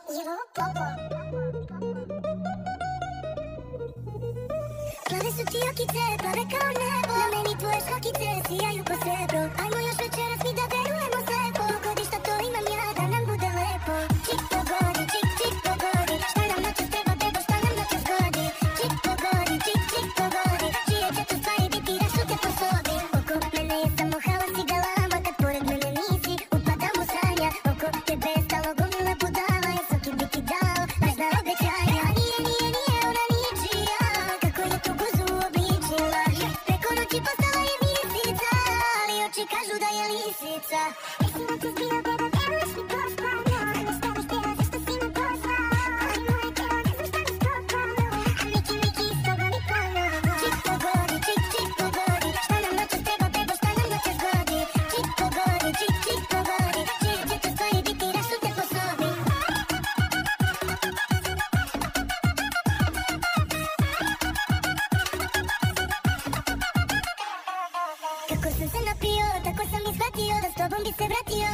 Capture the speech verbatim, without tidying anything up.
Evo Popo. Plave su ti okice, plave kao nebo. Na meni tvoje šakice sijaju ko srebro. Ajmo još večeras mi da verujemo slepo. Pogodi šta to imam ja da nam bude lepo. Čik pogodi, čik čik pogodi. Šta nam noćas treba bebo, šta nam noćas godi. Čik pogodi, čik čik pogodi. Čije će to stvari biti rašute po sobi. Oko mene je samo haos i galama. Kad pored mene nisi upadam u sanja. Oko tebe je stalo gomila budala. Ja svaki bi ti dao lažna obećanja. Nije, nije, nije, ona nije čija. Kako je tu guzu obličila. Preko noći postala je misica. Ali oči kažu da je lisica. Mislim da ti zbija beba, veruješ mi pospano. Znamo šta bih htjela, zašto si me pozvao. Ali moje tijelo ne znam šta mi skopano. A Miki, Miki, iz toga mi ponovo. Čik pogodi, čik čik pogodi. Šta nam noćas treba bebo, šta nam noćas godi. Čik pogodi, čik čik pogodi. Čije će to stvari biti rašute po sobi. Kako sam se napio, tako sam i shvatio da s tobom bi se vratio.